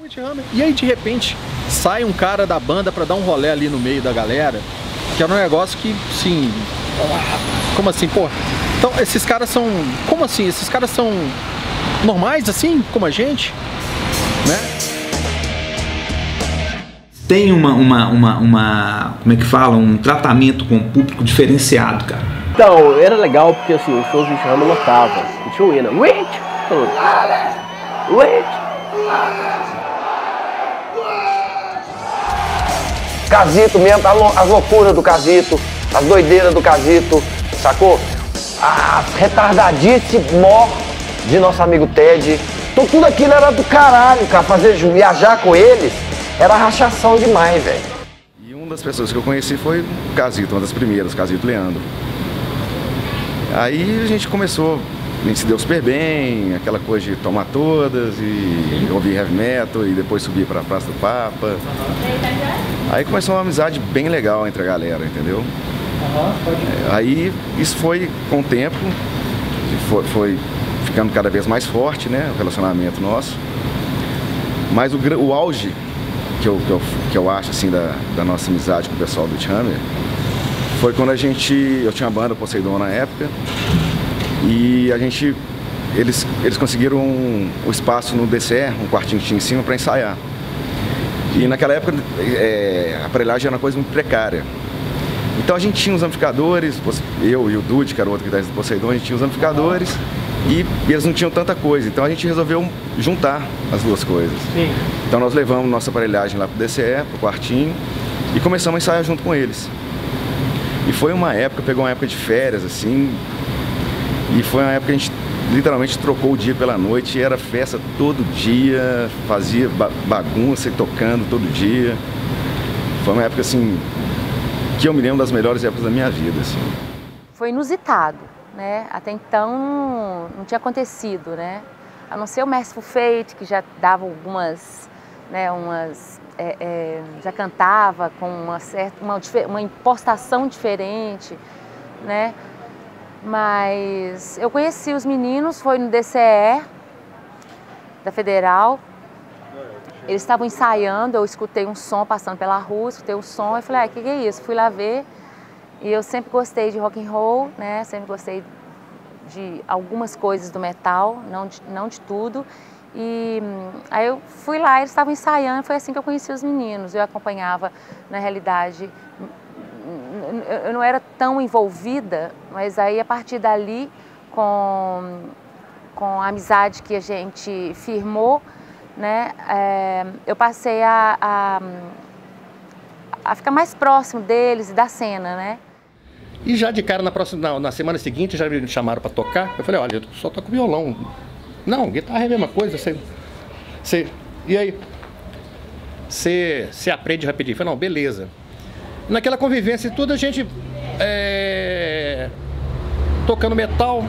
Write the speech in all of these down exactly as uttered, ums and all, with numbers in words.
E aí de repente sai um cara da banda pra dar um rolê ali no meio da galera, que era um negócio que, sim, como assim, pô? Então esses caras são, como assim? Esses caras são normais assim, como a gente, né? Tem uma, uma, uma, uma, como é que fala, um tratamento com o público diferenciado, cara. Então, era legal porque assim, os shows de Enxerrama lotavam. E tinha um hino, Rich! Rich! Casito mesmo, as loucuras do Casito, as doideiras do Casito, sacou? A retardadice mó de nosso amigo Ted. Então tudo aquilo era do caralho, cara. Fazer viajar com eles era rachação demais, velho. E uma das pessoas que eu conheci foi o Casito, uma das primeiras, Casito Leandro. Aí a gente começou, a gente se deu super bem, aquela coisa de tomar todas e ouvir heavy metal e depois subir pra Praça do Papa. Aí começou uma amizade bem legal entre a galera, entendeu? Aí isso foi com o tempo, foi, foi ficando cada vez mais forte, né, o relacionamento nosso. Mas o, o auge que eu, que, eu, que eu acho assim da, da nossa amizade com o pessoal do Witchhammer foi quando a gente, eu tinha uma banda Poseidon na época e a gente, eles, eles conseguiram um, um espaço no D C E, um quartinho que tinha em cima para ensaiar. E naquela época é, a aparelhagem era uma coisa muito precária. Então a gente tinha os amplificadores, eu e o Dude, que era o outro guitarrista do Poseidon, a gente tinha os amplificadores e, e eles não tinham tanta coisa. Então a gente resolveu juntar as duas coisas. Sim. Então nós levamos nossa aparelhagem lá pro D C E, pro quartinho, e começamos a ensaiar junto com eles. E foi uma época, pegou uma época de férias, assim, e foi uma época que a gente literalmente trocou o dia pela noite, e era festa todo dia, fazia bagunça e tocando todo dia. Foi uma época, assim, que eu me lembro das melhores épocas da minha vida, assim. Foi inusitado, né? Até então não tinha acontecido, né? A não ser o Mercyful Fate, que já dava algumas, né, umas... É, é, já cantava com uma certa, uma, uma impostação diferente, né? Mas eu conheci os meninos, foi no D C E da Federal. Eles estavam ensaiando, eu escutei um som passando pela rua, escutei um som e falei, ah, que que é isso? Fui lá ver. E eu sempre gostei de rock and roll, né? Sempre gostei de algumas coisas do metal, não de, não de tudo. E aí eu fui lá, eles estavam ensaiando, foi assim que eu conheci os meninos. Eu acompanhava, na realidade, eu não era tão envolvida, mas aí a partir dali, com, com a amizade que a gente firmou, né, é, eu passei a, a, a ficar mais próximo deles e da cena, né? E já de cara, na, próxima, na, na semana seguinte, já me chamaram para tocar. Eu falei, olha, eu só toco violão. Não, guitarra é a mesma coisa. Você, você, e aí? Você, você aprende rapidinho. Eu falei, não, beleza. Naquela convivência e tudo, a gente é, tocando metal.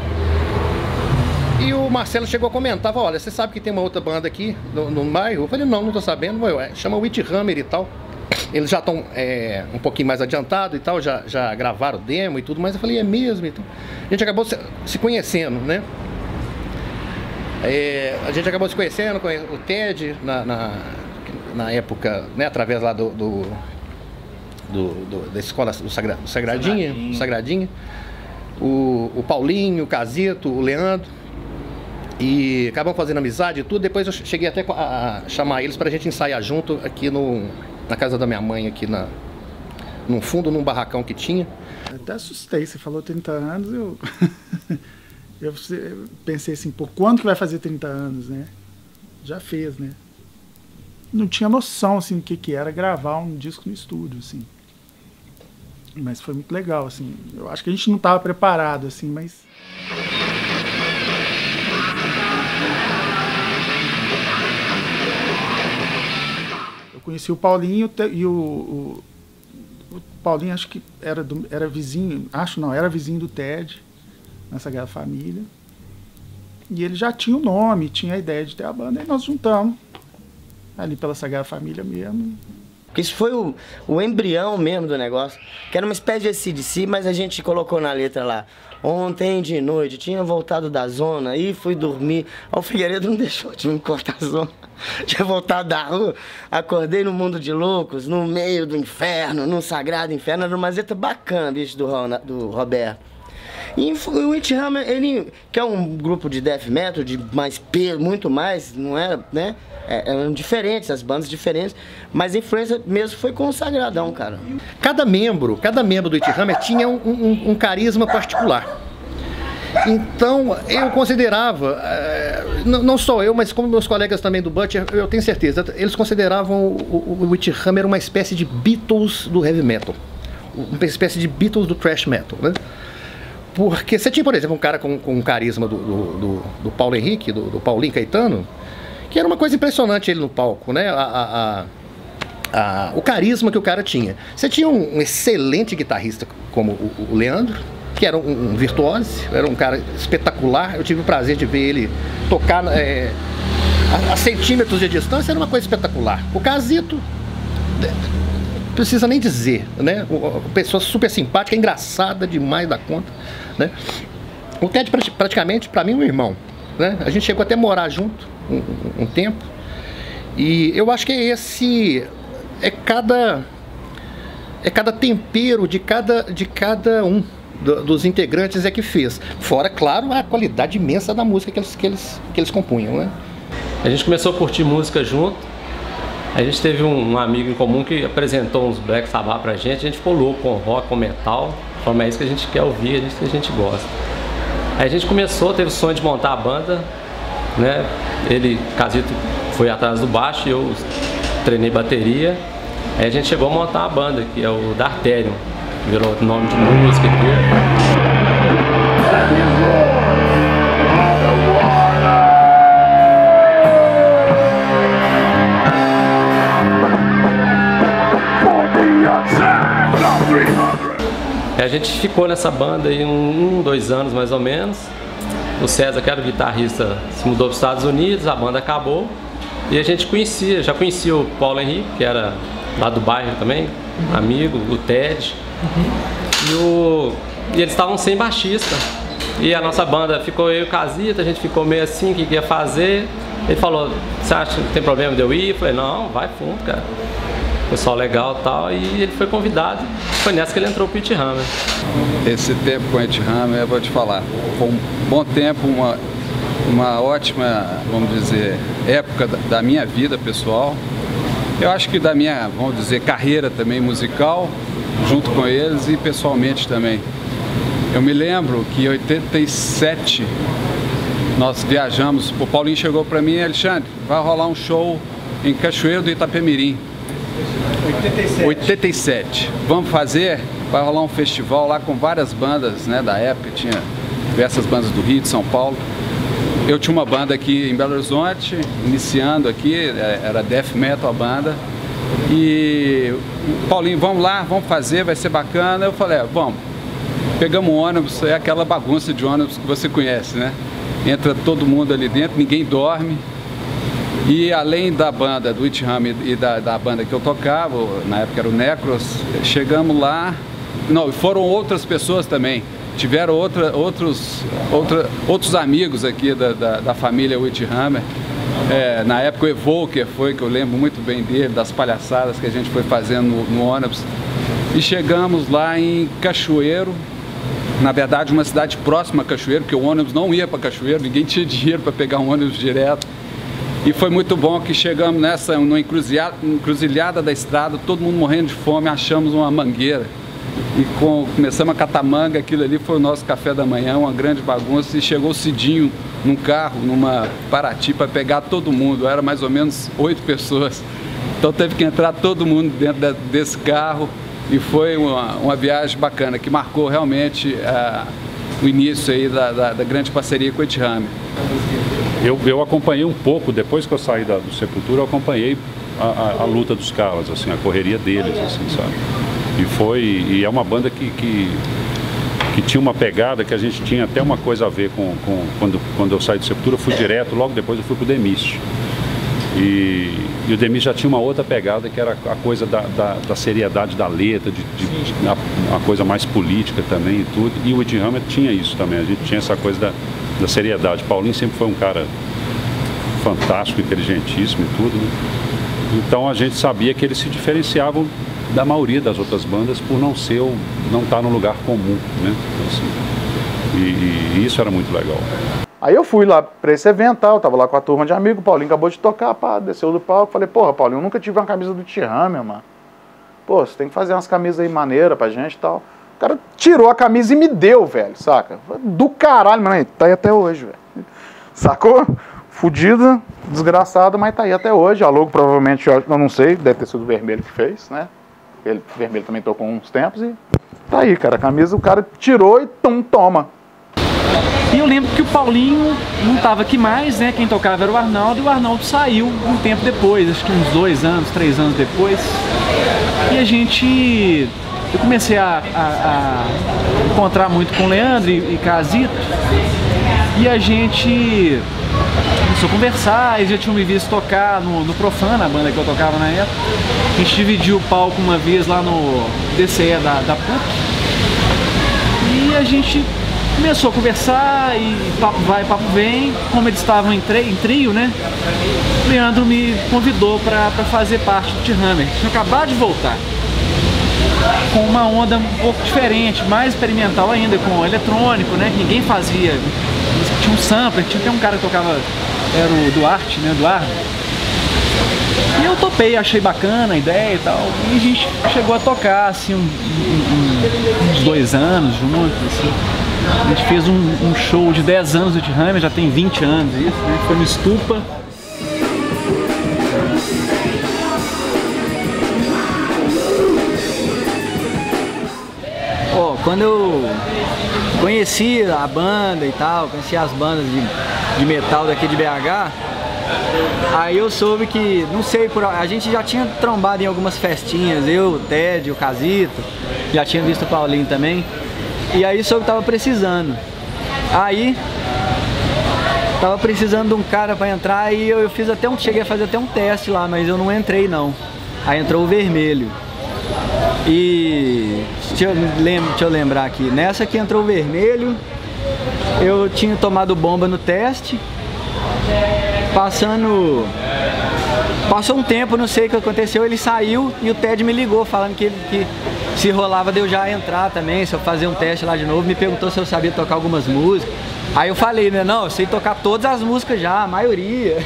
E o Marcelo chegou a comentar, olha, você sabe que tem uma outra banda aqui no, no bairro? Eu falei, não, não tô sabendo. Ué, chama Witchhammer e tal. Eles já estão é, um pouquinho mais adiantados e tal, já, já gravaram demo e tudo, mas eu falei, é mesmo? Então, a gente acabou se, se conhecendo, né? É, a gente acabou se conhecendo com o Ted na, na, na época, né, através lá do, do, do, do da escola do, Sagra, do Sagradinha, Sagradinha. Sagradinha. O, o Paulinho, o Casito, o Leandro. E acabamos fazendo amizade e tudo. Depois eu cheguei até a chamar eles pra gente ensaiar junto aqui no, na casa da minha mãe, aqui na, no fundo, num barracão que tinha. Até assustei, você falou trinta anos, eu... Eu pensei assim, por quando que vai fazer trinta anos, né? Já fez, né? Não tinha noção, assim, do que que era gravar um disco no estúdio, assim. Mas foi muito legal, assim. Eu acho que a gente não estava preparado, assim, mas... Eu conheci o Paulinho e o... o, o Paulinho acho que era, do, era vizinho, acho não, era vizinho do Ted, na Sagrada Família. E ele já tinha o nome, tinha a ideia de ter a banda, e nós juntamos ali pela Sagrada Família mesmo. Porque isso foi o, o embrião mesmo do negócio. Que era uma espécie de A C D C, mas a gente colocou na letra lá. Ontem de noite, tinha voltado da zona e fui dormir. O Figueiredo não deixou de me cortar a zona. Tinha voltado da rua, acordei no mundo de loucos, no meio do inferno, num sagrado inferno. Era uma zeta bacana, bicho, do, do Roberto. E o Witch Hammer, ele, que é um grupo de death metal, de mais peso, muito mais, não é, né? É, eram diferentes, as bandas diferentes, mas a influência mesmo foi com o Sagradão, cara. Cada membro, cada membro do Witch Hammer tinha um, um, um carisma particular. Então, eu considerava, não só eu, mas como meus colegas também do Butcher, eu tenho certeza, eles consideravam o, o Witch Hammer uma espécie de Beatles do heavy metal, uma espécie de Beatles do thrash metal, né? Porque você tinha, por exemplo, um cara com, com um carisma do, do, do, do Paulo Henrique, do, do Paulinho Caetano, que era uma coisa impressionante ele no palco, né? A, a, a, a, o carisma que o cara tinha. Você tinha um, um excelente guitarrista como o, o Leandro, que era um, um virtuose, era um cara espetacular. Eu tive o prazer de ver ele tocar é, a, a centímetros de distância, era uma coisa espetacular. O Casito, não precisa nem dizer, né? Uma pessoa super simpática, engraçada demais da conta, né? O Ted praticamente, para mim, é um irmão, né? A gente chegou até a morar junto um, um tempo, e eu acho que é esse, é cada, é cada tempero de cada, de cada um do, dos integrantes é que fez. Fora, claro, a qualidade imensa da música que eles, que eles, que eles compunham, né? A gente começou a curtir música junto. A gente teve um, um amigo em comum que apresentou uns Black Sabbath pra gente. A gente ficou louco com rock, com metal. Falou, é isso que a gente quer ouvir, é isso que a gente gosta. Aí a gente começou, teve o sonho de montar a banda, né? Ele, Casito, foi atrás do baixo e eu treinei bateria. Aí a gente chegou a montar a banda, que é o Darterium, virou nome de música e tudo. A gente ficou nessa banda aí um, um, dois anos mais ou menos. O César, que era o guitarrista, se mudou para os Estados Unidos, a banda acabou. E a gente conhecia, já conhecia o Paulo Henrique, que era lá do bairro também, amigo, o Ted. Uhum. E, o, e eles estavam sem baixista. E a nossa banda ficou eu e o Casito, a gente ficou meio assim, o que, que ia fazer. Ele falou, você acha que tem problema de eu ir? Eu falei, não, vai fundo, cara. Pessoal legal e tal, e ele foi convidado, foi nessa que ele entrou pro Witch Hammer. Esse tempo com o Witch Hammer, eu vou te falar, foi um bom tempo, uma, uma ótima, vamos dizer, época da, da minha vida pessoal. Eu acho que da minha, vamos dizer, carreira também musical, junto com eles e pessoalmente também. Eu me lembro que em oitenta e sete nós viajamos, o Paulinho chegou para mim, Alexandre, vai rolar um show em Cachoeiro do Itapemirim. oitenta e sete. oitenta e sete. Vamos fazer, vai rolar um festival lá com várias bandas, né, da época, tinha diversas bandas do Rio, de São Paulo. Eu tinha uma banda aqui em Belo Horizonte, iniciando aqui, era death metal a banda. E Paulinho, vamos lá, vamos fazer, vai ser bacana. Eu falei, é, vamos. Pegamos um ônibus, é aquela bagunça de ônibus que você conhece, né? Entra todo mundo ali dentro, ninguém dorme. E além da banda, do Witch Hammer e da, da banda que eu tocava, na época era o Necros, chegamos lá, não, foram outras pessoas também, tiveram outra, outros, outra, outros amigos aqui da, da, da família Witch Hammer. É, na época o Evoker foi, que eu lembro muito bem dele, das palhaçadas que a gente foi fazendo no, no ônibus. E chegamos lá em Cachoeiro, na verdade uma cidade próxima a Cachoeiro, porque o ônibus não ia para Cachoeiro, ninguém tinha dinheiro para pegar um ônibus direto. E foi muito bom que chegamos nessa, numa encruzilhada, encruzilhada da estrada, todo mundo morrendo de fome, achamos uma mangueira. E com, começamos a catar manga, aquilo ali foi o nosso café da manhã, uma grande bagunça. E chegou o Cidinho num carro, numa Paraty, para pegar todo mundo, era mais ou menos oito pessoas. Então teve que entrar todo mundo dentro da, desse carro e foi uma, uma viagem bacana, que marcou realmente uh, o início aí da, da, da grande parceria com o Witch Hammer. Eu, eu acompanhei um pouco, depois que eu saí da, do Sepultura, eu acompanhei a, a, a luta dos caras, assim, a correria deles, assim, sabe? E foi, e é uma banda que, que, que tinha uma pegada que a gente tinha até uma coisa a ver com, com quando, quando eu saí do Sepultura, eu fui direto, logo depois eu fui pro Demício. E E o Demir já tinha uma outra pegada, que era a coisa da, da, da seriedade da letra, de, de, de, a, a coisa mais política também e tudo. E o Witch Hammer tinha isso também, a gente tinha essa coisa da, da seriedade. Paulinho sempre foi um cara fantástico, inteligentíssimo e tudo, né? Então a gente sabia que eles se diferenciavam da maioria das outras bandas por não ser, o, não estar num lugar comum, né? Assim, e, e isso era muito legal. Aí eu fui lá pra esse evento, tal, tava lá com a turma de amigos, o Paulinho acabou de tocar, pá, desceu do palco, falei, porra, Paulinho, eu nunca tive uma camisa do Witch Hammer, mano. Pô, você tem que fazer umas camisas aí maneiras pra gente e tal. O cara tirou a camisa e me deu, velho, saca? Do caralho, mano, tá aí até hoje, velho. Sacou? Fudida, desgraçada, mas tá aí até hoje. A logo provavelmente, eu não sei, deve ter sido o Vermelho que fez, né? Ele, o Vermelho também tocou uns tempos e tá aí, cara. A camisa o cara tirou e tum, toma. E eu lembro que o Paulinho não estava aqui mais, né? Quem tocava era o Arnaldo, e o Arnaldo saiu um tempo depois, acho que uns dois anos, três anos depois. E a gente... Eu comecei a, a, a encontrar muito com o Leandro e, e Casito, e a gente começou a conversar, eles já tinham me visto tocar no, no Profana, a banda que eu tocava na época. A gente dividiu o palco uma vez lá no D C E da, da P U C. E a gente começou a conversar e papo vai, papo vem. Como eles estavam em, em trio, né? O Leandro me convidou para fazer parte do Witch Hammer. Tinha acabado de voltar, com uma onda um pouco diferente, mais experimental ainda, com eletrônico, né? Que ninguém fazia. Tinha um sampler, tinha até um cara que tocava, era o Duarte, né? Eduardo. E eu topei, achei bacana a ideia e tal. E a gente chegou a tocar, assim, um, um, uns dois anos juntos, assim. A gente fez um, um show de dez anos do Witch Hammer, já tem vinte anos isso, né? Foi no Stupa. Oh, quando eu conheci a banda e tal, conheci as bandas de, de metal daqui de B H, aí eu soube que, não sei, por, a gente já tinha trombado em algumas festinhas, eu, o Ted, o Casito, já tinha visto o Paulinho também, e aí soube que tava precisando. Aí, tava precisando de um cara pra entrar e eu, eu fiz até um, cheguei a fazer até um teste lá, mas eu não entrei não. Aí entrou o Vermelho. E deixa eu, lembra, deixa eu lembrar aqui, nessa que entrou o Vermelho, eu tinha tomado bomba no teste, passando, passou um tempo, não sei o que aconteceu, ele saiu e o Ted me ligou falando que, que se rolava de eu já entrar também, se eu fazer um teste lá de novo, me perguntou se eu sabia tocar algumas músicas. Aí eu falei, né, não, eu sei tocar todas as músicas já, a maioria.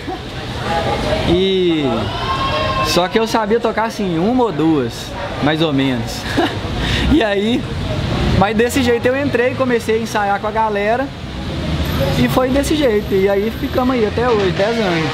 E só que eu sabia tocar assim, uma ou duas, mais ou menos. E aí, mas desse jeito eu entrei, comecei a ensaiar com a galera e foi desse jeito. E aí ficamos aí até hoje, dez anos.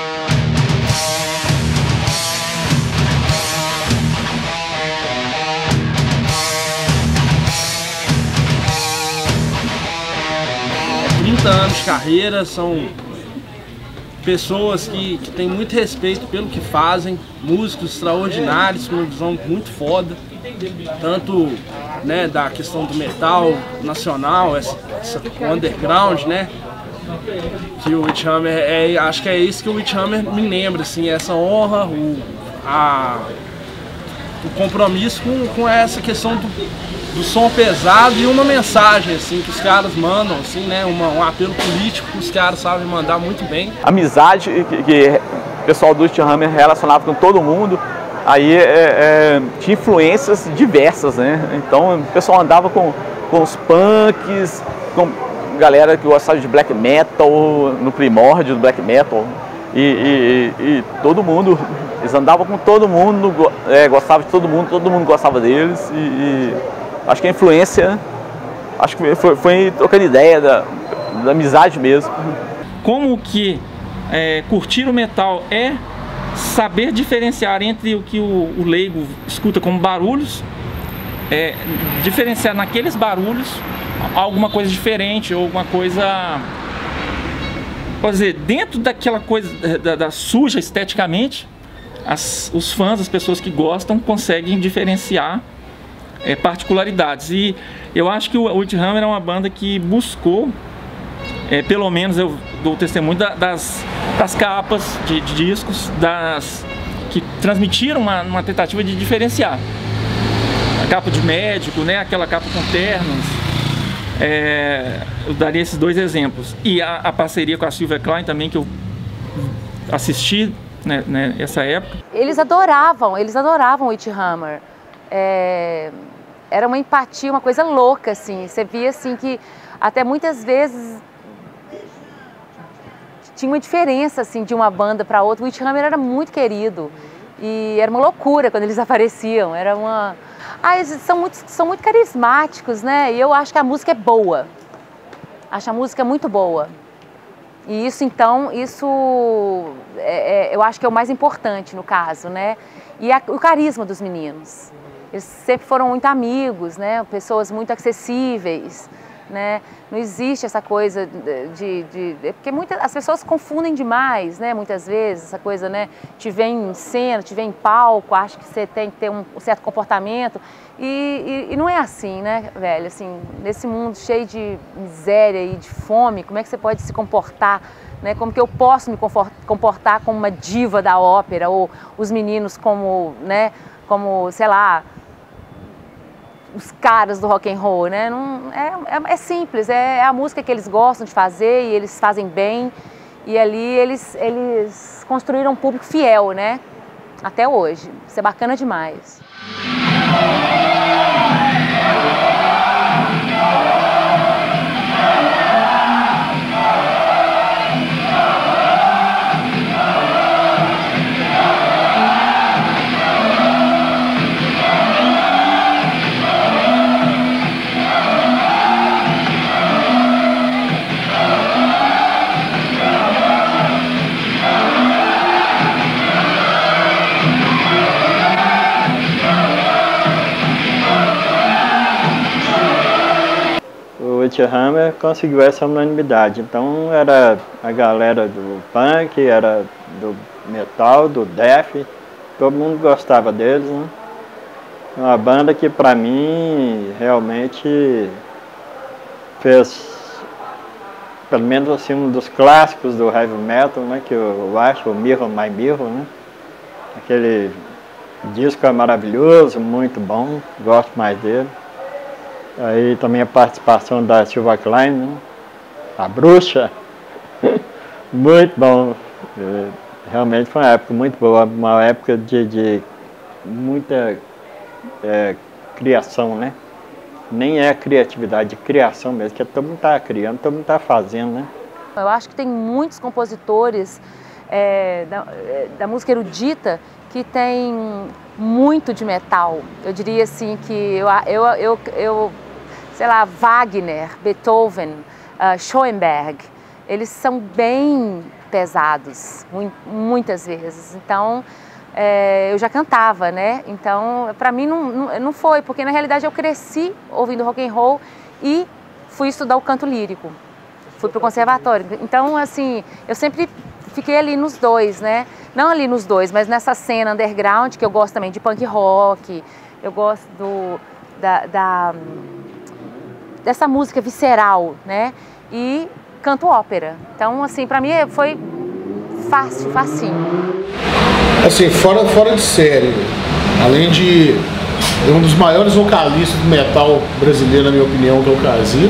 trinta anos de carreira, são pessoas que, que têm muito respeito pelo que fazem, músicos extraordinários, com uma visão muito foda, tanto, né, da questão do metal nacional, essa, essa underground, né, que o Witch Hammer, é, acho que é isso que o Witch Hammer me lembra, assim, essa honra, o, a, o compromisso com, com essa questão do do som pesado e uma mensagem, assim, que os caras mandam, assim, né, uma, um apelo político que os caras sabem mandar muito bem. Amizade que, que o pessoal do Witch Hammer relacionava com todo mundo, aí é, é, tinha influências diversas, né, então o pessoal andava com, com os punks, com galera que gostava de black metal, no primórdio do black metal, e, e, e todo mundo, eles andavam com todo mundo, é, gostavam de todo mundo, todo mundo gostava deles, e, e acho que a influência, acho que foi, foi trocando ideia da, da amizade mesmo. Como que é, curtir o metal é saber diferenciar entre o que o, o leigo escuta como barulhos, é, diferenciar naqueles barulhos alguma coisa diferente ou alguma coisa, pode dizer, dentro daquela coisa da, da suja esteticamente, as, os fãs, as pessoas que gostam, conseguem diferenciar É, particularidades. E eu acho que o Witch Hammer é uma banda que buscou, é, pelo menos eu dou testemunho da, das, das capas de, de discos, das, que transmitiram uma, uma tentativa de diferenciar. A capa de médico, né, aquela capa com ternos. É, eu daria esses dois exemplos. E a, a parceria com a Sylvia Klein também, que eu assisti, né, né, essa época. Eles adoravam, eles adoravam o Witch Hammer. É, era uma empatia, uma coisa louca, assim. Você via, assim, que até muitas vezes tinha uma diferença, assim, de uma banda para outra. O Witch Hammer era muito querido e era uma loucura quando eles apareciam. Era uma... Ah, eles são muito, são muito carismáticos, né? E eu acho que a música é boa. Acho a música muito boa. E isso, então, isso é, é, eu acho que é o mais importante no caso, né? E a, o carisma dos meninos. Eles sempre foram muito amigos, né? Pessoas muito acessíveis, né? Não existe essa coisa de... de, de porque muitas, as pessoas confundem demais, né? Muitas vezes, essa coisa, né? Te vê em cena, te vê em palco, acha que você tem que ter um certo comportamento. E, e, e não é assim, né, velho? Assim, nesse mundo cheio de miséria e de fome, como é que você pode se comportar, né? Como que eu posso me comportar como uma diva da ópera, ou os meninos como, né? Como, sei lá, os caras do rock and roll, né? Não, é, é, é simples, é, é a música que eles gostam de fazer e eles fazem bem. E ali eles, eles construíram um público fiel, né? Até hoje. Isso é bacana demais. O Witch Hammer conseguiu essa unanimidade, então era a galera do punk, era do metal, do death, todo mundo gostava deles, né? Uma banda que para mim realmente fez, pelo menos assim, um dos clássicos do heavy metal, né, que eu acho, o Mirror My Mirror, né? Aquele disco é maravilhoso, muito bom, gosto mais dele. Aí também a participação da Sylvia Klein, né? A bruxa, muito bom. Realmente foi uma época muito boa, uma época de, de muita é, criação, né? Nem é criatividade, é criação mesmo, que todo mundo está criando, todo mundo está fazendo, né? Eu acho que tem muitos compositores é, da, da música erudita que tem muito de metal. Eu diria assim que eu, eu, eu, eu sei lá, Wagner, Beethoven, uh, Schoenberg, eles são bem pesados, mu muitas vezes. Então, é, eu já cantava, né? Então, para mim não, não, não foi, porque na realidade eu cresci ouvindo rock and roll e fui estudar o canto lírico. Fui para o conservatório. Então, assim, eu sempre fiquei ali nos dois, né? Não ali nos dois, mas nessa cena underground, que eu gosto também de punk rock, eu gosto do, da, da, dessa música visceral, né? E canto ópera. Então, assim, para mim foi fácil, facinho. Assim, fora, fora de série, além de um dos maiores vocalistas do metal brasileiro, na minha opinião, que é o Casito.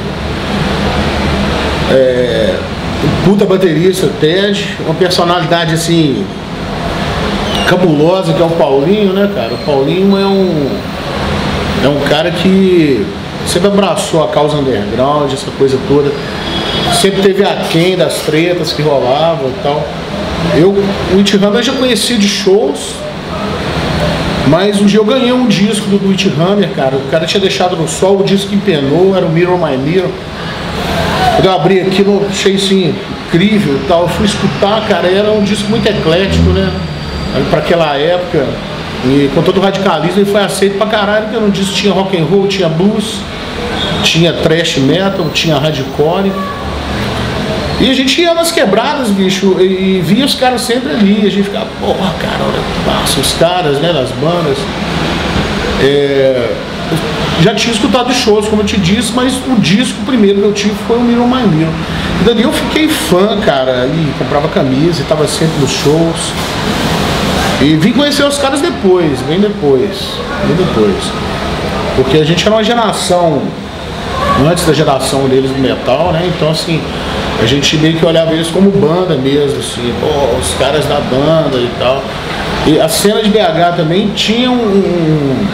É, um puta baterista, o Ted, uma personalidade assim cabulosa, que é o Paulinho, né, cara? O Paulinho é um é um cara que sempre abraçou a causa underground, essa coisa toda, sempre teve aquém das tretas que rolavam e tal. Eu, o Witch Hammer, eu já conheci de shows, mas um dia eu ganhei um disco do Witch Hammer, cara. O cara tinha deixado no sol, o disco empenou, era o Mirror My Mirror. Quando eu abri aquilo, achei assim, incrível e tal. Eu fui escutar, cara, era um disco muito eclético, né? Para aquela época. E com todo o radicalismo ele foi aceito pra caralho, porque no disco tinha rock and roll, tinha blues, tinha thrash metal, tinha hardcore. E a gente ia nas quebradas, bicho, e via os caras sempre ali. A gente ficava, porra, cara, olha, passa os caras, né, nas bandas. É... Já tinha escutado shows, como eu te disse, mas o disco primeiro que eu tive foi o Mirror My Mirror. E dali eu fiquei fã, cara, e comprava camisa e tava sempre nos shows. E vim conhecer os caras depois, bem depois, bem depois. Porque a gente era uma geração, antes da geração deles do metal, né? Então assim, a gente meio que olhava eles como banda mesmo, assim, pô, os caras da banda e tal. E a cena de B H também tinha um,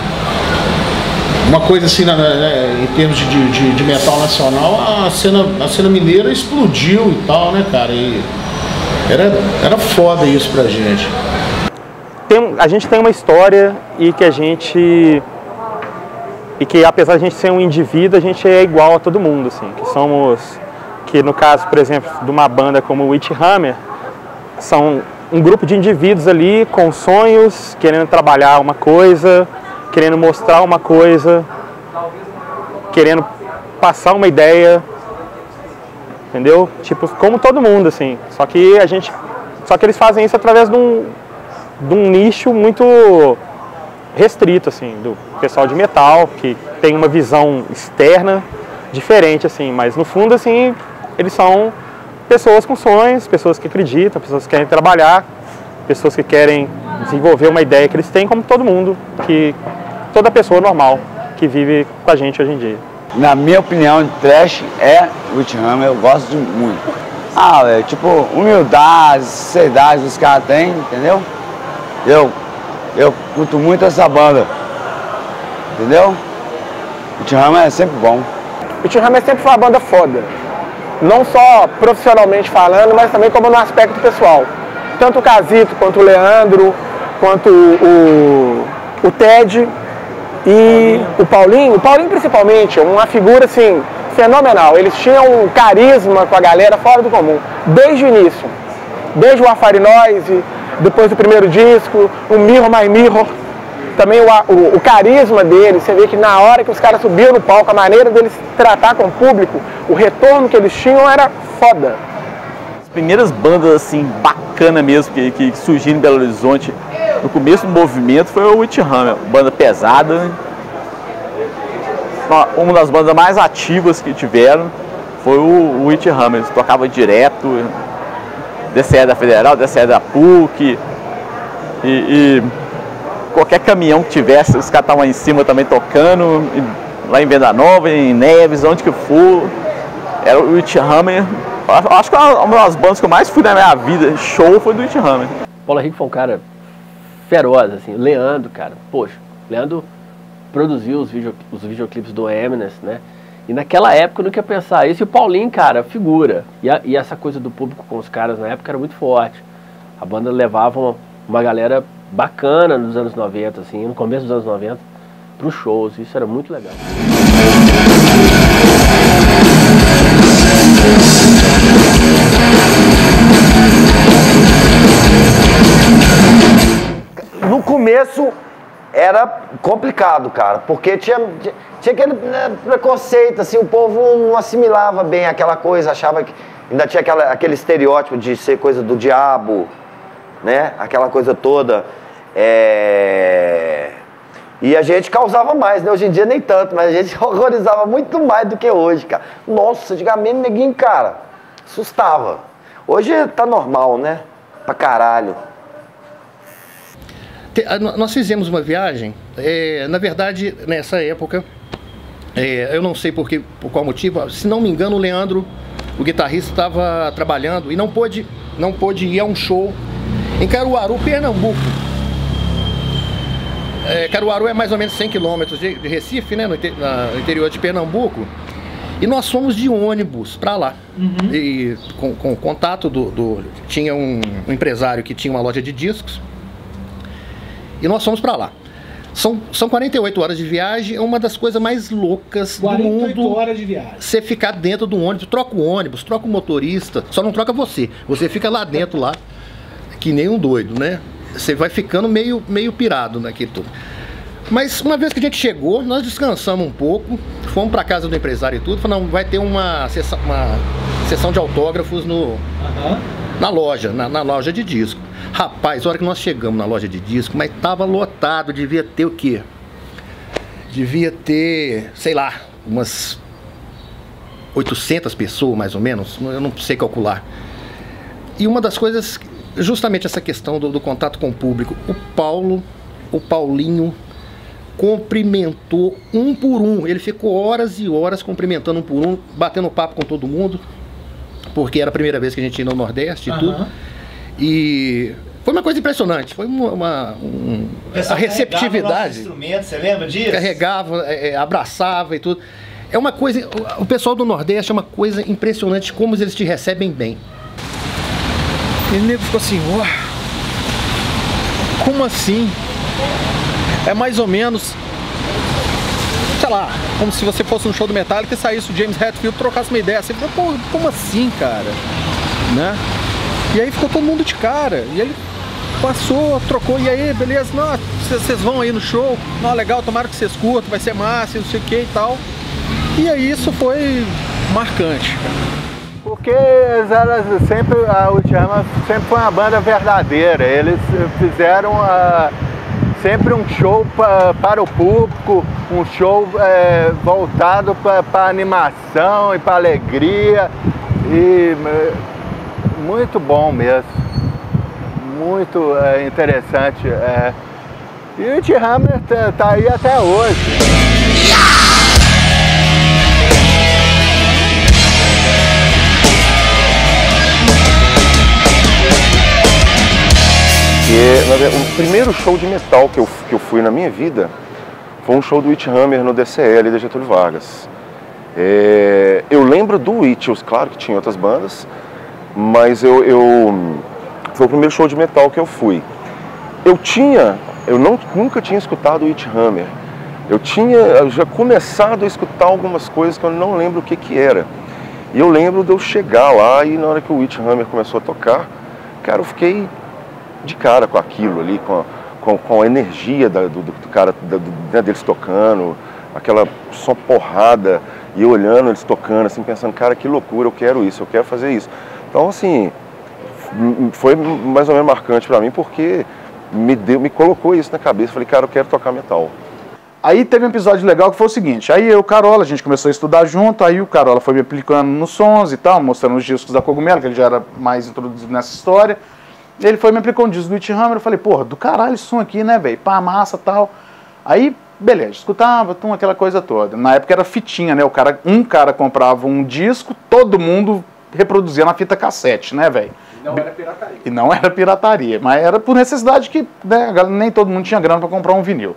uma coisa assim, né, em termos de, de, de metal nacional, a cena, a cena mineira explodiu e tal, né, cara? E era, era foda isso pra gente. Tem, a gente tem uma história e que a gente... E que apesar de a gente ser um indivíduo, a gente é igual a todo mundo, assim. Que somos... Que no caso, por exemplo, de uma banda como o Witch Hammer, são um grupo de indivíduos ali com sonhos, querendo trabalhar uma coisa, querendo mostrar uma coisa, querendo passar uma ideia, entendeu? Tipo, como todo mundo, assim. Só que a gente, só que eles fazem isso através de um, de um nicho muito restrito, assim, do pessoal de metal, que tem uma visão externa diferente, assim, mas no fundo, assim, eles são pessoas com sonhos, pessoas que acreditam, pessoas que querem trabalhar, pessoas que querem desenvolver uma ideia que eles têm, como todo mundo, que toda pessoa normal que vive com a gente hoje em dia. Na minha opinião, thrash é Witch Hammer, eu gosto de muito. Ah, velho, tipo, humildade, sinceridade que os caras têm, entendeu? Eu, eu curto muito essa banda, entendeu? Witch Hammer é sempre bom. Witch Hammer sempre foi uma banda foda. Não só profissionalmente falando, mas também como no aspecto pessoal. Tanto o Casito, quanto o Leandro, quanto o, o Ted e o Paulinho. O Paulinho principalmente, uma figura assim, fenomenal. Eles tinham um carisma com a galera fora do comum, desde o início. Desde o Afari Noise, depois do primeiro disco, o Mirror My Mirror. Também o, o, o carisma deles, você vê que na hora que os caras subiam no palco, a maneira deles tratar com o público, o retorno que eles tinham era foda. As primeiras bandas assim, bacana mesmo, que, que surgiram em Belo Horizonte, no começo do movimento, foi o Witch Hammer, banda pesada. Uma das bandas mais ativas que tiveram foi o Witch Hammer, eles tocavam direto, descia da Federal, descia da P U C, e... e qualquer caminhão que tivesse, os caras estavam em cima também tocando, lá em Venda Nova, em Neves, onde que for, era o Witch Hammer. Acho que uma das bandas que eu mais fui na minha vida, show, foi do Witch Hammer. Paulo Henrique foi um cara feroz, assim, Leandro, cara, poxa, Leandro produziu os, video, os videoclipes do Eminence, né, e naquela época eu não queria pensar isso, e o Paulinho, cara, figura, e, a, e essa coisa do público com os caras na época era muito forte, a banda levava uma, uma galera bacana nos anos noventa, assim, no começo dos anos noventa, para os shows, isso era muito legal. No começo era complicado, cara, porque tinha, tinha aquele né, preconceito, assim, o povo não assimilava bem aquela coisa, achava que ainda tinha aquela, aquele estereótipo de ser coisa do diabo, né, aquela coisa toda. É... E a gente causava mais, né? Hoje em dia nem tanto, mas a gente horrorizava muito mais do que hoje, cara. Nossa, antigamente, neguinho, cara, assustava. Hoje tá normal, né? Pra caralho. Nós fizemos uma viagem, é, na verdade, nessa época, é, eu não sei por, que, por qual motivo, se não me engano, o Leandro, o guitarrista, estava trabalhando e não pôde, não pôde ir a um show em Caruaru, Pernambuco. É, Caruaru é mais ou menos cem quilômetros de, de Recife, né, no, no interior de Pernambuco. E nós fomos de ônibus para lá. Uhum. E com, com contato do, do... Tinha um, um empresário que tinha uma loja de discos. E nós fomos para lá. São, são quarenta e oito horas de viagem, é uma das coisas mais loucas do mundo. quarenta e oito horas de viagem. Você ficar dentro do ônibus, troca o ônibus, troca o motorista, só não troca você. Você fica lá dentro, lá, que nem um doido, né? Você vai ficando meio, meio pirado naquilo tudo. Mas uma vez que a gente chegou, nós descansamos um pouco, fomos para casa do empresário e tudo, falamos, vai ter uma sessão, uma sessão de autógrafos no, uhum. na loja, na, na loja de disco. Rapaz, a hora que nós chegamos na loja de disco, mas tava lotado, devia ter o quê? Devia ter, sei lá, umas oitocentas pessoas mais ou menos, eu não sei calcular. E uma das coisas justamente essa questão do, do contato com o público. O Paulo, o Paulinho, cumprimentou um por um. Ele ficou horas e horas cumprimentando um por um, batendo papo com todo mundo, porque era a primeira vez que a gente ia no Nordeste e uhum. tudo. E foi uma coisa impressionante. Foi uma, uma um, a receptividade. Instrumento, você lembra disso? Carregava, é, abraçava e tudo. É uma coisa. O pessoal do Nordeste é uma coisa impressionante como eles te recebem bem. E o nego ficou assim, uau, como assim? É mais ou menos, sei lá, como se você fosse num show do Metallica e saísse o James Hetfield e trocasse uma ideia. Você falou, pô, como assim, cara? Né? E aí ficou todo mundo de cara. E ele passou, trocou, e aí, beleza, não, vocês vão aí no show, não, legal, tomara que vocês curtam, vai ser massa, não sei o que e tal. E aí isso foi marcante, cara. Porque eles eram sempre, a Ultima sempre foi uma banda verdadeira, eles fizeram uh, sempre um show pra, para o público, um show é, voltado para animação e para alegria, e muito bom mesmo, muito é, interessante. É. E o Witch Hammer tá, tá aí até hoje. E, o primeiro show de metal que eu, que eu fui na minha vida foi um show do Witch Hammer no D C L da Getúlio Vargas. É, eu lembro do Witches, claro que tinha outras bandas, mas eu, eu foi o primeiro show de metal que eu fui. Eu tinha, eu não, nunca tinha escutado o Witch Hammer. Eu tinha eu já começado a escutar algumas coisas que eu não lembro o que que era. E eu lembro de eu chegar lá e na hora que o Witch Hammer começou a tocar, cara, eu fiquei de cara com aquilo ali, com a, com, com a energia da, do, do cara, da, do, né, deles tocando, aquela só porrada, e eu olhando eles tocando, assim, pensando, cara, que loucura, eu quero isso, eu quero fazer isso. Então, assim, foi mais ou menos marcante pra mim, porque me, deu, me colocou isso na cabeça, falei, cara, eu quero tocar metal. Aí teve um episódio legal que foi o seguinte, aí eu e o Carola, a gente começou a estudar junto, aí o Carola foi me aplicando nos sons e tal, mostrando os discos da Cogumelo, que ele já era mais introduzido nessa história. Ele foi me aplicou um disco do Witch Hammer, eu falei, porra, do caralho esse som aqui, né, velho, pá, massa e tal. Aí, beleza, escutava, tum, aquela coisa toda. Na época era fitinha, né, o cara, um cara comprava um disco, todo mundo reproduzia na fita cassete, né, velho. E não era pirataria. E não era pirataria, mas era por necessidade que, né, nem todo mundo tinha grana pra comprar um vinil.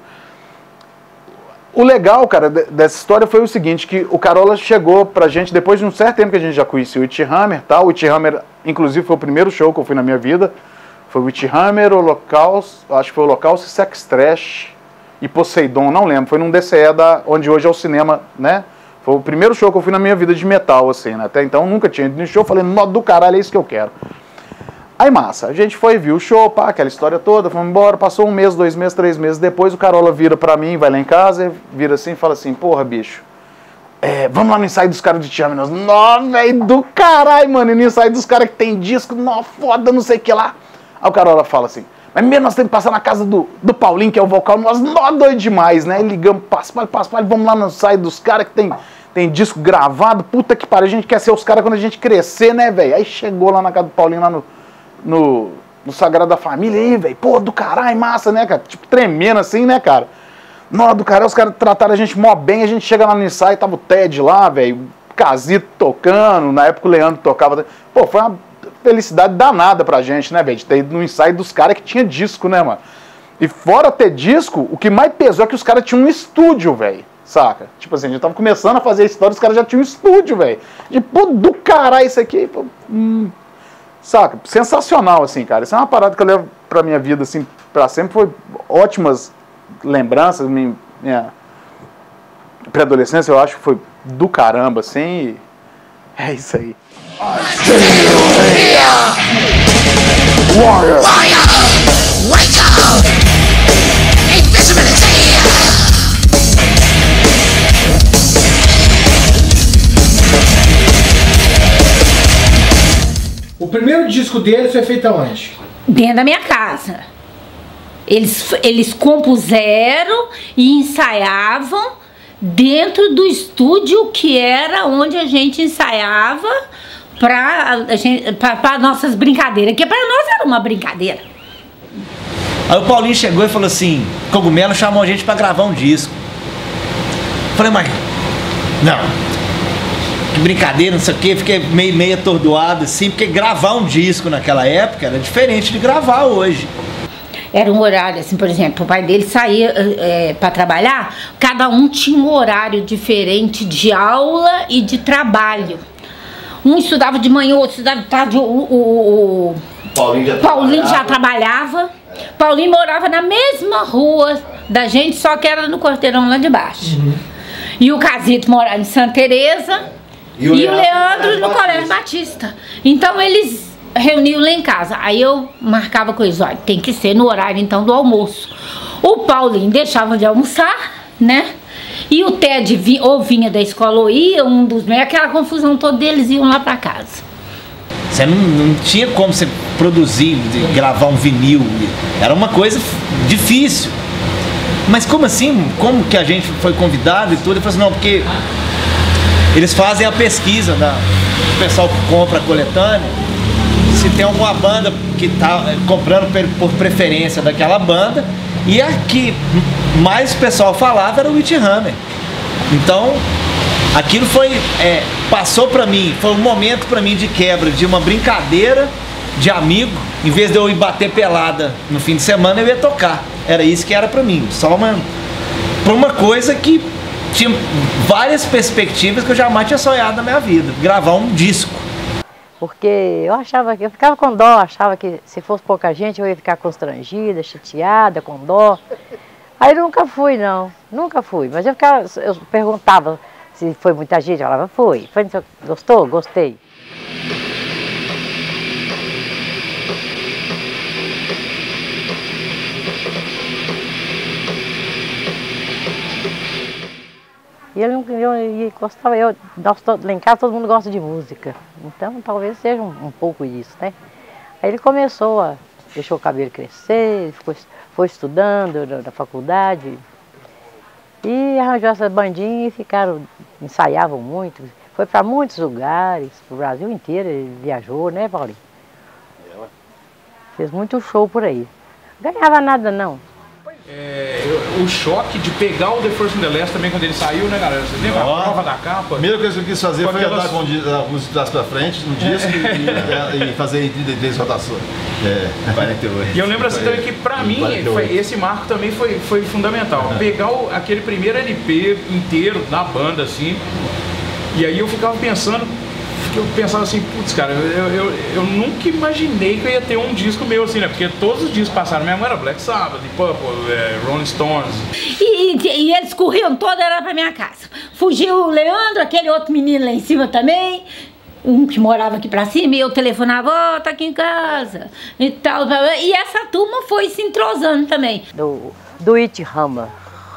O legal, cara, dessa história foi o seguinte, que o Carola chegou pra gente, depois de um certo tempo que a gente já conhecia o Witch Hammer, tal, o Witch Hammer, inclusive, foi o primeiro show que eu fui na minha vida, foi o Witch Hammer, Holocausto, acho que foi o Holocausto, Sex Trash e Poseidon, não lembro, foi num D C E da, onde hoje é o cinema, né? Foi o primeiro show que eu fui na minha vida de metal, assim, né? Até então nunca tinha ido no show, falei, nó do caralho, é isso que eu quero. Aí massa, a gente foi, viu o show, pá, aquela história toda, fomos embora, passou um mês, dois meses, três meses depois, o Carola vira pra mim, vai lá em casa, vira assim e fala assim, porra, bicho, é, vamos lá no ensaio dos caras de Tiana. Nó, velho, do caralho, mano, e no ensaio dos caras que tem disco, nó, foda, não sei o que lá. Aí o Carola fala assim, mas mesmo nós temos que passar na casa do, do Paulinho, que é o vocal, nós, nó, doido demais, né, e ligamos, passa, passa, passa, passa, vamos lá no ensaio dos caras que tem, tem disco gravado, puta que pariu, a gente quer ser os caras quando a gente crescer, né, velho. Aí chegou lá na casa do Paulinho, lá no... No, no Sagrado da Família, aí, velho, pô, do caralho, massa, né, cara? Tipo, tremendo assim, né, cara? Nossa, do caralho, os caras trataram a gente mó bem, a gente chega lá no ensaio, tava o Ted lá, velho, Casito tocando, na época o Leandro tocava. Pô, foi uma felicidade danada pra gente, né, velho, de ter ido no ensaio dos caras que tinha disco, né, mano? E fora ter disco, o que mais pesou é que os caras tinham um estúdio, velho, saca? Tipo assim, a gente tava começando a fazer a história, os caras já tinham um estúdio, velho. E, pô, do caralho, isso aqui, pô, hum... Saca? Sensacional, assim, cara. Isso é uma parada que eu levo pra minha vida, assim, pra sempre. Foi ótimas lembranças. Minha, minha pré-adolescência, eu acho que foi do caramba, assim. E é isso aí. Warrior. Wake up! Invisibility! O primeiro disco deles foi feito aonde? Dentro da minha casa. Eles, eles compuseram e ensaiavam dentro do estúdio que era onde a gente ensaiava para nossas brincadeiras, que para nós era uma brincadeira. Aí o Paulinho chegou e falou assim, Cogumelo chamou a gente para gravar um disco. Falei, mas não, que brincadeira, não sei o que, fiquei meio, meio atordoado assim, porque gravar um disco naquela época era diferente de gravar hoje. Era um horário, assim, por exemplo, o pai dele saía é, para trabalhar, cada um tinha um horário diferente de aula e de trabalho. Um estudava de manhã, outro estudava de tarde, o, o, o Paulinho já Paulinho trabalhava. já trabalhava. Paulinho morava na mesma rua da gente, só que era no quarteirão lá de baixo. Uhum. E o Casito morava em Santa Teresa e o, e Leandro, o Leandro no Colégio Batista. Então eles reuniam lá em casa. Aí eu marcava com eles, olha, tem que ser no horário então do almoço. O Paulinho deixava de almoçar, né? E o Ted vi, ou vinha da escola ou ia, um dos meus, aquela confusão toda, eles iam lá pra casa. Você não, não tinha como você produzir, gravar um vinil, era uma coisa difícil. Mas como assim? Como que a gente foi convidado e tudo? Ele falou assim, não, porque eles fazem a pesquisa, da, o pessoal que compra a coletânea, se tem alguma banda que tá comprando por preferência daquela banda, e a que mais o pessoal falava era o Witch Hammer. Então, aquilo foi, é, passou pra mim, foi um momento pra mim de quebra, de uma brincadeira de amigo. Em vez de eu ir bater pelada no fim de semana, eu ia tocar. Era isso que era pra mim, só uma, pra uma coisa que tinha várias perspectivas que eu jamais tinha sonhado na minha vida, gravar um disco. Porque eu achava que, eu ficava com dó, achava que se fosse pouca gente eu ia ficar constrangida, chateada, com dó. Aí nunca fui não, nunca fui, mas eu, ficava, eu perguntava se foi muita gente, eu falava, foi. foi. Gostou? Gostei. E ele não eu, gostava, eu, nós, lá em casa todo mundo gosta de música, então talvez seja um, um pouco isso, né? Aí ele começou a, deixou o cabelo crescer, ficou, foi estudando na, na faculdade e arranjou essa bandinha e ficaram, ensaiavam muito, foi para muitos lugares, para o Brasil inteiro, ele viajou, né, Paulinho? Fez muito show por aí, não ganhava nada não. É, o choque de pegar o The First and the Last também quando ele saiu, né, galera? Você lembra a prova da capa? A primeira coisa que eu quis fazer Com foi aquelas... andar com a música de trás pra frente no disco e, e fazer trinta e três rotações. É, quarenta e oito. E eu lembro assim também que pra mim foi, esse marco também foi, foi fundamental. Uhum. Pegar o, aquele primeiro L P inteiro da banda, assim, e aí eu ficava pensando, eu pensava assim, putz, cara, eu, eu, eu nunca imaginei que eu ia ter um disco meu assim, né? Porque todos os discos passaram, minha mãe era Black Sabbath, Purple, é, Rolling Stones. E, e, e eles corriam toda era pra minha casa. Fugiu o Leandro, aquele outro menino lá em cima também, um que morava aqui pra cima, e eu telefonava, ó, oh, tá aqui em casa, e tal. E essa turma foi se entrosando também. Do, do Witch Hammer.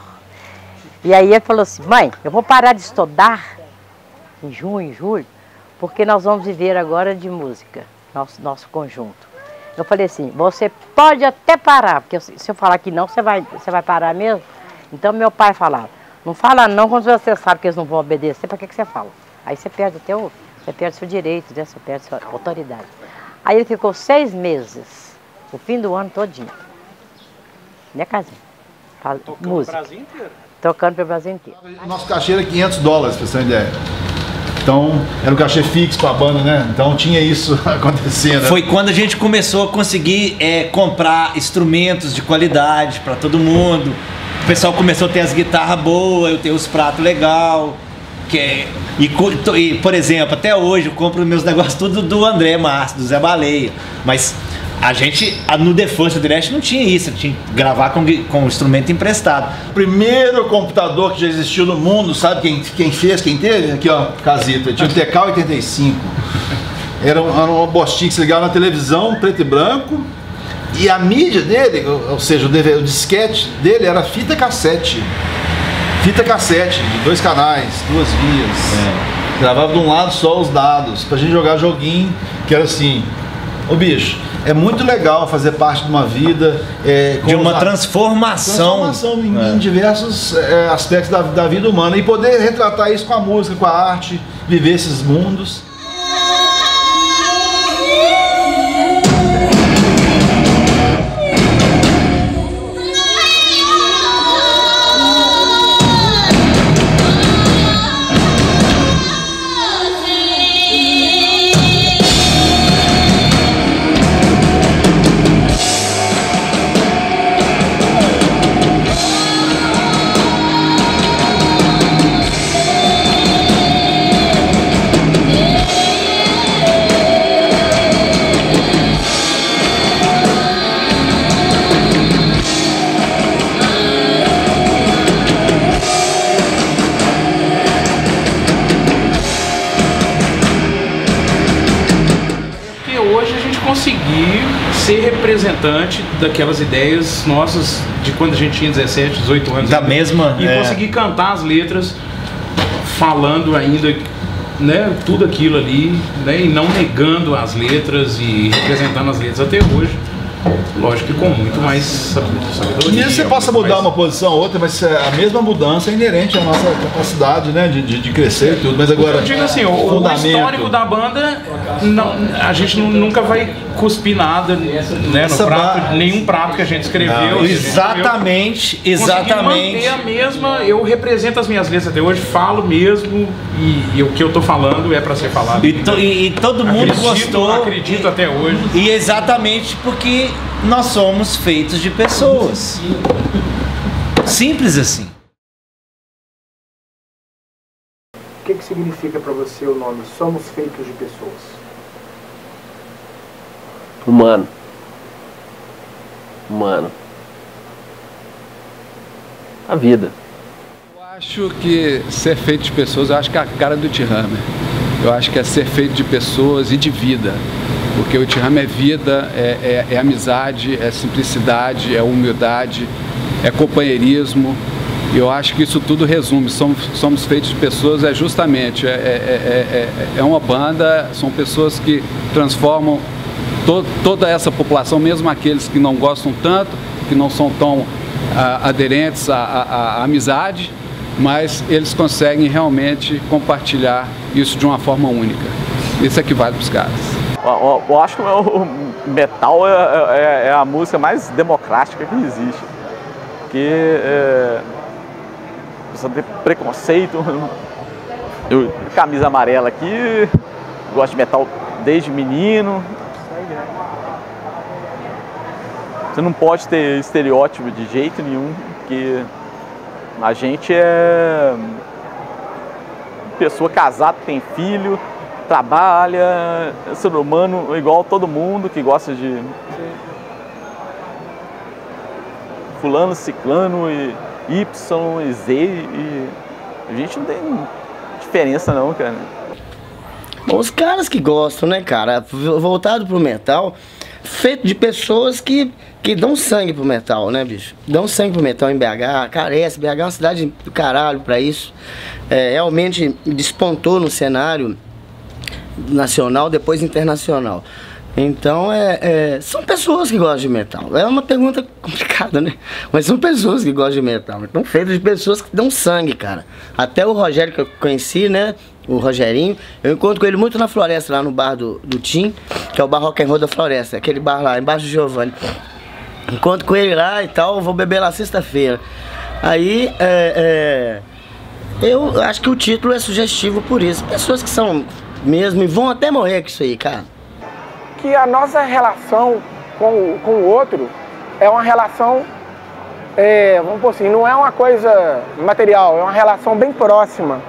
E aí ele falou assim, mãe, eu vou parar de estudar em junho, julho, porque nós vamos viver agora de música, nosso, nosso conjunto. Eu falei assim, você pode até parar, porque se eu falar que não, você vai, você vai parar mesmo? Então meu pai falava, não fala não quando você sabe que eles não vão obedecer, para que, que você fala? Aí você perde até o, você perde seu direito, né? Você perde sua autoridade. Aí ele ficou seis meses, o fim do ano todinho, minha casinha, tocando música. o Brasil inteiro. Tocando para o Brasil inteiro. O nosso cachê era quinhentos dólares, pra você ter uma ideia. Então, era um cachê fixo para a banda, né? Então tinha isso acontecendo. Foi quando a gente começou a conseguir é, comprar instrumentos de qualidade para todo mundo. O pessoal começou a ter as guitarras boas, eu tenho os pratos legais. Que é, e, e, por exemplo, até hoje eu compro meus negócios tudo do André Márcio, do Zé Baleia. Mas a gente, no The First and the Last não tinha isso, tinha que gravar com, com um instrumento emprestado. O primeiro computador que já existiu no mundo, sabe quem, quem fez, quem teve? Aqui ó, Casito, tinha o T K oitenta e cinco. Era um, era uma bostinha que se ligava na televisão, preto e branco. E a mídia dele, ou seja, o, D V D, o disquete dele era fita cassete. Fita cassete, de dois canais, duas vias. É. Gravava de um lado só os dados, pra gente jogar joguinho, que era assim, ô bicho, é muito legal fazer parte de uma vida. É, de uma transformação. Transformação em, é. em diversos é, aspectos da, da vida humana. E poder retratar isso com a música, com a arte, viver esses mundos. representante daquelas ideias nossas de quando a gente tinha dezessete, dezoito anos. Da mesma... E é... conseguir cantar as letras falando ainda, né, tudo aquilo ali, né, e não negando as letras e representando as letras até hoje. Lógico que com muito mais sabedoria. Mesmo você possa mudar mais... uma posição ou outra, mas a mesma mudança é inerente à nossa capacidade, né, de, de, de crescer e tudo. Mas agora, eu digo assim, o, o histórico da banda, não, a gente nunca vai cuspir nada, né, no prato, ba... nenhum prato que a gente escreveu. Não, exatamente, gente exatamente. Manter a mesma, eu represento as minhas letras até hoje, falo mesmo e, e o que eu tô falando é para ser falado. E, to, e, e todo mundo acredito, gostou. Acredito e, até hoje. E exatamente porque nós somos feitos de pessoas. Simples assim. O que, que significa para você o nome Somos Feitos de Pessoas? Humano. Humano. A vida. Eu acho que ser feito de pessoas, eu acho que é a cara do Witch Hammer. Eu acho que é ser feito de pessoas e de vida. Porque o Witch Hammer é vida, é, é, é amizade, é simplicidade, é humildade, é companheirismo. E eu acho que isso tudo resume. Somos, somos feitos de pessoas, é justamente, é, é, é, é uma banda, são pessoas que transformam to, toda essa população, mesmo aqueles que não gostam tanto, que não são tão a, aderentes à, à, à amizade, mas eles conseguem realmente compartilhar isso de uma forma única. Isso é que vale para os caras. Eu, eu acho que o metal é, é, é a música mais democrática que existe. Porque é, precisa ter preconceito. Eu, camisa amarela aqui, gosto de metal desde menino. Você não pode ter estereótipo de jeito nenhum, porque a gente é pessoa casada, tem filho, trabalha, é ser humano igual todo mundo que gosta de fulano, ciclano, e Y, e Z, e a gente não tem diferença não, cara. Bom, os caras que gostam, né, cara, voltado pro metal, feito de pessoas que, que dão sangue pro metal, né, bicho? Dão sangue pro metal em B H, carece, B H é uma cidade do caralho pra isso. É, realmente despontou no cenário nacional, depois internacional. Então, é, é, são pessoas que gostam de metal. É uma pergunta complicada, né? Mas são pessoas que gostam de metal. Então, feito de pessoas que dão sangue, cara. Até o Rogério que eu conheci, né? O Rogerinho, eu encontro com ele muito na Floresta, lá no bar do, do Tim, que é o bar Rock and Roll da Floresta, aquele bar lá, embaixo do Giovanni. Encontro com ele lá e tal, vou beber lá sexta-feira. Aí, é, é, eu acho que o título é sugestivo por isso. Pessoas que são mesmo e vão até morrer com isso aí, cara. Que a nossa relação com, com o outro é uma relação, é, vamos por assim, não é uma coisa material, é uma relação bem próxima.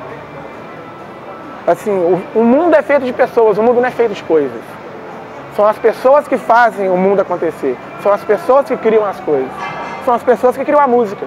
Assim, o, o mundo é feito de pessoas, o mundo não é feito de coisas. São as pessoas que fazem o mundo acontecer, são as pessoas que criam as coisas, são as pessoas que criam a música.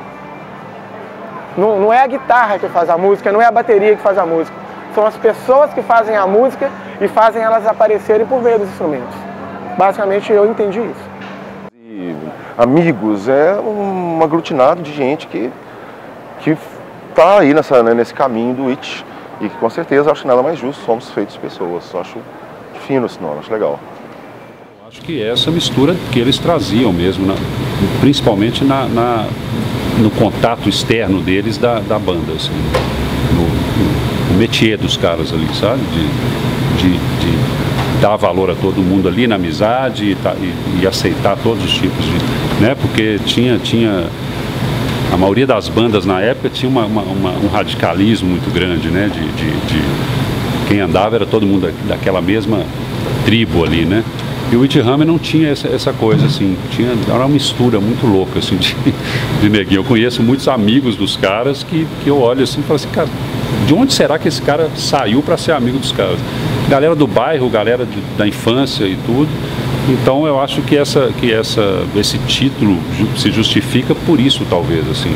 Não, não é a guitarra que faz a música, não é a bateria que faz a música. São as pessoas que fazem a música e fazem elas aparecerem por meio dos instrumentos. Basicamente, eu entendi isso. E amigos é um aglutinado de gente que que tá aí nessa, né, nesse caminho do Witch e que com certeza acho que nada mais justo, somos feitos de pessoas. Acho fino esse nome, acho legal. Eu acho que essa mistura que eles traziam mesmo, na, principalmente na, na, no contato externo deles da, da banda, assim, no, no, o métier dos caras ali, sabe? De, de, de dar valor a todo mundo ali na amizade e, e, e aceitar todos os tipos de... né? Porque tinha, tinha... A maioria das bandas na época tinha uma, uma, uma, um radicalismo muito grande, né? De, de, de... Quem andava era todo mundo daquela mesma tribo ali, né? E o Witch Hammer não tinha essa, essa coisa, assim, tinha, era uma mistura muito louca, assim, de, de neguinho. Eu conheço muitos amigos dos caras que, que eu olho assim e falo assim, cara, de onde será que esse cara saiu para ser amigo dos caras? Galera do bairro, galera de, da infância e tudo. Então eu acho que, essa, que essa, esse título se justifica por isso, talvez, assim.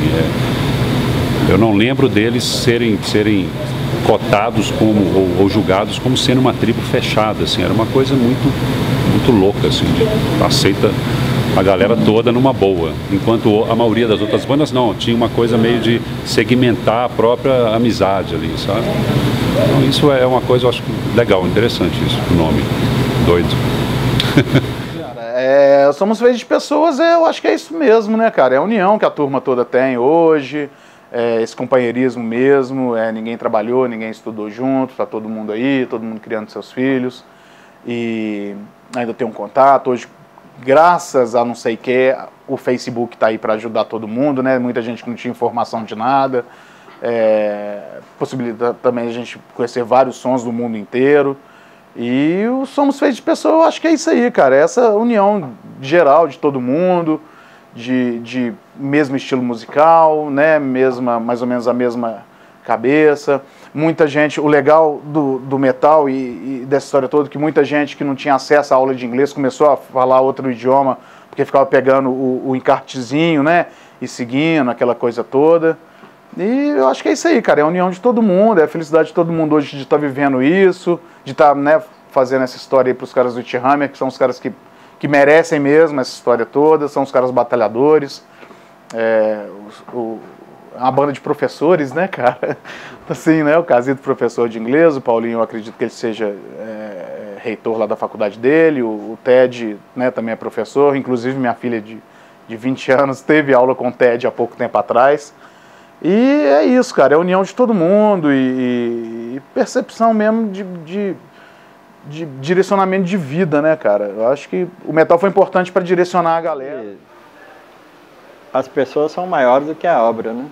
É, eu não lembro deles serem, serem cotados como, ou, ou julgados como sendo uma tribo fechada, assim. Era uma coisa muito... muito louca, assim, de, aceita a galera toda numa boa, enquanto a maioria das outras bandas não, tinha uma coisa meio de segmentar a própria amizade ali, sabe? Então isso é uma coisa, eu acho legal, interessante isso, o nome, doido. É, somos feitos de pessoas, eu acho que é isso mesmo, né, cara? É a união que a turma toda tem hoje, é esse companheirismo mesmo, é, ninguém trabalhou, ninguém estudou junto, tá todo mundo aí, todo mundo criando seus filhos, e ainda tem um contato. Hoje, graças a não sei o que, o Facebook tá aí para ajudar todo mundo, né? Muita gente que não tinha informação de nada, é, possibilita também a gente conhecer vários sons do mundo inteiro. E o Somos Feitos de Pessoa, eu acho que é isso aí, cara. Essa união geral de todo mundo, de, de mesmo estilo musical, né? Mesma, mais ou menos a mesma cabeça. Muita gente, o legal do, do metal e, e dessa história toda, que muita gente que não tinha acesso à aula de inglês começou a falar outro idioma, porque ficava pegando o, o encartezinho, né? E seguindo, aquela coisa toda. E eu acho que é isso aí, cara, é a união de todo mundo, é a felicidade de todo mundo hoje de estar vivendo isso, de estar, né, fazendo essa história aí para os caras do Witch Hammer, que são os caras que, que merecem mesmo essa história toda, são os caras batalhadores, é, o, o, uma banda de professores, né, cara, assim, né, o Casito professor de inglês, o Paulinho eu acredito que ele seja é, reitor lá da faculdade dele, o, o Ted, né, também é professor, inclusive minha filha de, de vinte anos teve aula com o Ted há pouco tempo atrás. E é isso, cara, é a união de todo mundo e, e percepção mesmo de, de, de direcionamento de vida, né, cara? Eu acho que o metal foi importante para direcionar a galera. As pessoas são maiores do que a obra, né?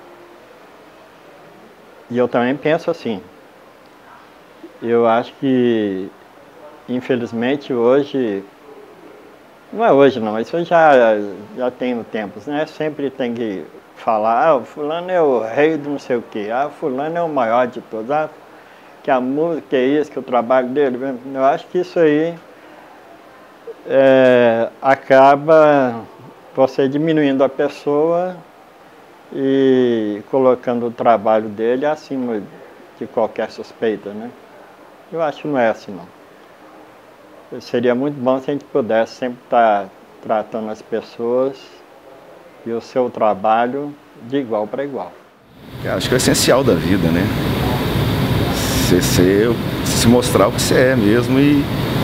E eu também penso assim. Eu acho que, infelizmente, hoje... Não é hoje não, isso já, já tem no tempo, né? Sempre tem que falar, ah, o fulano é o rei do não sei o quê, ah, o fulano é o maior de todos, ah, que a música é isso, que o trabalho dele. Eu acho que isso aí é, acaba você diminuindo a pessoa e colocando o trabalho dele acima de qualquer suspeita, né? Eu acho que não é assim, não. Seria muito bom se a gente pudesse sempre estar tratando as pessoas e o seu trabalho de igual para igual. Acho que é o essencial da vida, né? Você ser, se mostrar o que você é mesmo e,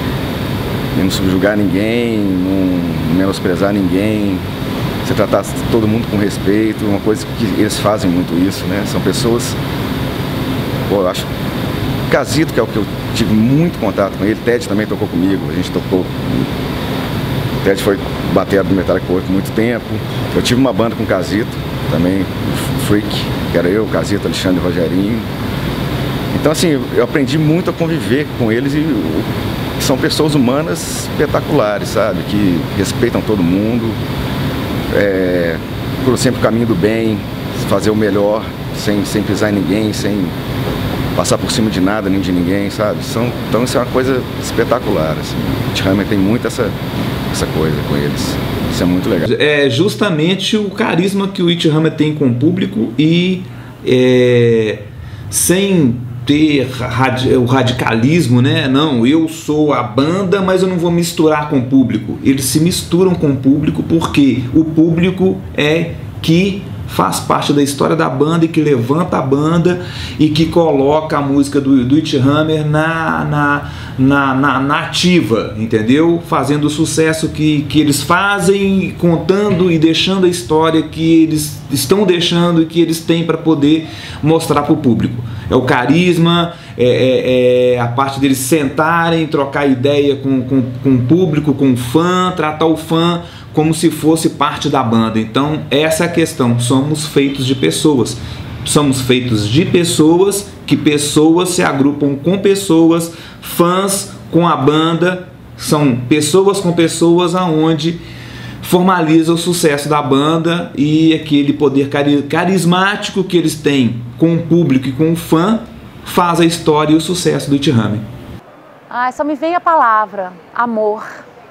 e não subjugar ninguém, não menosprezar ninguém, você tratar todo mundo com respeito, uma coisa que eles fazem muito isso, né? São pessoas, pô, eu acho, Casito, que é o que eu tive muito contato com ele, Ted também tocou comigo, a gente tocou. O Ted foi batera do Metallica por muito tempo. Eu tive uma banda com o Casito também, Freak, que era eu, Casito, Alexandre e Rogerinho. Então, assim, eu aprendi muito a conviver com eles e são pessoas humanas espetaculares, sabe? Que respeitam todo mundo, é, procuram sempre o caminho do bem, fazer o melhor, sem, sem pisar em ninguém, sem passar por cima de nada nem de ninguém, sabe? São, então isso é uma coisa espetacular, assim. O Witch Hammer tem muito essa, essa coisa com eles. Isso é muito legal. É justamente o carisma que o Witch Hammer tem com o público e é, sem ter radi o radicalismo, né? Não, eu sou a banda, mas eu não vou misturar com o público. Eles se misturam com o público porque o público é que faz parte da história da banda e que levanta a banda e que coloca a música do, do Witch Hammer na, na, na, na, na ativa, entendeu? Fazendo o sucesso que, que eles fazem, contando e deixando a história que eles estão deixando e que eles têm para poder mostrar para o público. É o carisma, é, é, é a parte deles sentarem, trocar ideia com, com, com o público, com o fã, tratar o fã como se fosse parte da banda. Então essa é a questão, somos feitos de pessoas, somos feitos de pessoas, que pessoas se agrupam com pessoas, fãs com a banda, são pessoas com pessoas aonde formaliza o sucesso da banda e aquele poder carismático que eles têm com o público e com o fã faz a história e o sucesso do Witch Hammer. Ah, só me vem a palavra, amor.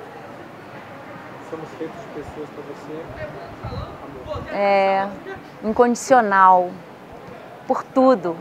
Somos feitos de pessoas para você? É, incondicional, por tudo.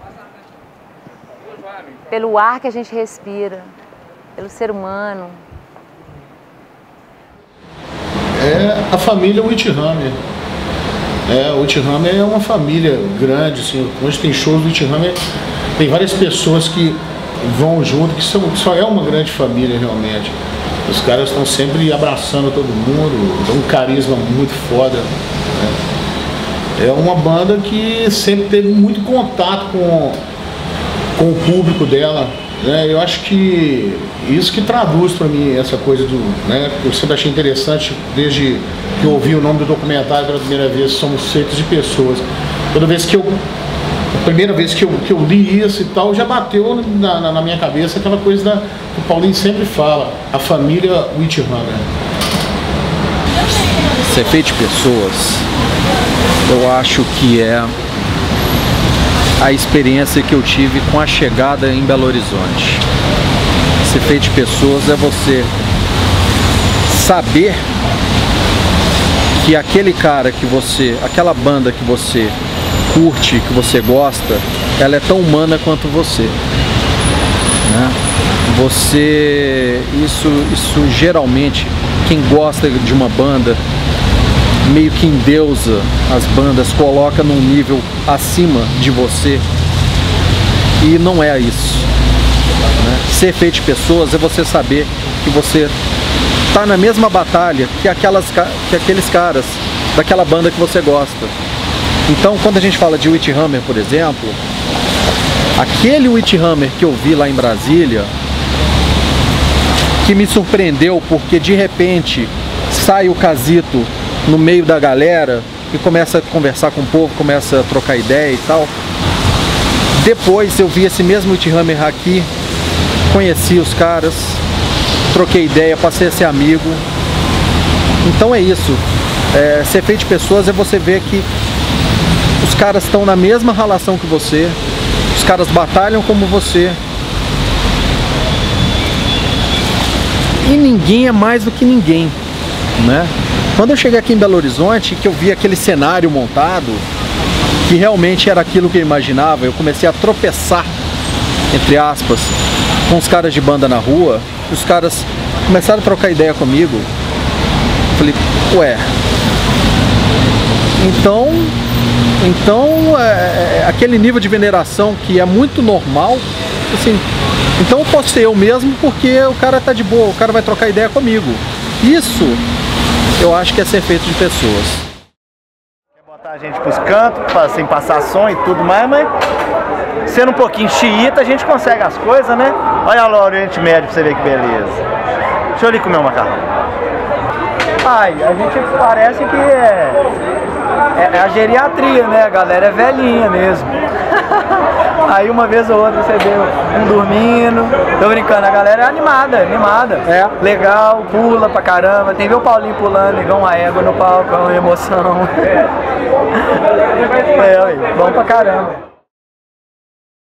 Pelo ar que a gente respira, pelo ser humano. é a família Witchhammer. É, o Witchhammer é uma família grande, assim, onde tem shows do Witchhammer, tem várias pessoas que vão junto, que são, só é uma grande família realmente. Os caras estão sempre abraçando todo mundo, tem um carisma muito foda, né? É uma banda que sempre teve muito contato com, com o público dela, né? Eu acho que isso que traduz para mim essa coisa do, né? Eu sempre achei interessante, desde que eu ouvi o nome do documentário pela primeira vez, Somos Feitos de Pessoas. Toda vez que eu A primeira vez que eu, que eu li isso e tal, já bateu na, na, na minha cabeça aquela coisa da, que o Paulinho sempre fala, a família Witchhammer. Ser feito de pessoas, eu acho que é a experiência que eu tive com a chegada em Belo Horizonte. Ser feito de pessoas é você saber que aquele cara que você, aquela banda que você curte, que você gosta, ela é tão humana quanto você, né? Você, isso, isso geralmente, quem gosta de uma banda, meio que endeusa as bandas, coloca num nível acima de você, e não é isso, né? Ser feito de pessoas é você saber que você tá na mesma batalha que, aquelas, que aqueles caras daquela banda que você gosta. Então, quando a gente fala de Witchhammer, por exemplo, aquele Witchhammer que eu vi lá em Brasília, que me surpreendeu porque de repente sai o Casito no meio da galera e começa a conversar com o povo, começa a trocar ideia e tal. Depois eu vi esse mesmo Witchhammer aqui, conheci os caras, troquei ideia, passei a ser amigo. Então é isso, é, ser feito de pessoas é você ver que os caras estão na mesma relação que você, os caras batalham como você. E ninguém é mais do que ninguém, né? Quando eu cheguei aqui em Belo Horizonte, que eu vi aquele cenário montado, que realmente era aquilo que eu imaginava, eu comecei a tropeçar, entre aspas, com os caras de banda na rua, os caras começaram a trocar ideia comigo. Falei, ué, então... Então, é, é, aquele nível de veneração que é muito normal, assim, então eu posso ser eu mesmo porque o cara tá de boa, o cara vai trocar ideia comigo. Isso, eu acho que é ser feito de pessoas. Quer botar a gente pros cantos, assim, passar som e tudo mais, mas sendo um pouquinho xiita, a gente consegue as coisas, né? Olha lá o Oriente Médio pra você ver que beleza. Deixa eu ali comer o macarrão. Ai, a gente parece que é... É a geriatria, né? A galera é velhinha mesmo. Aí uma vez ou outra você vê um dormindo. Tô brincando, a galera é animada, animada. É. Legal, pula pra caramba. Tem ver o Paulinho pulando, igual uma égua no palco, é uma emoção. É, aí, bom pra caramba.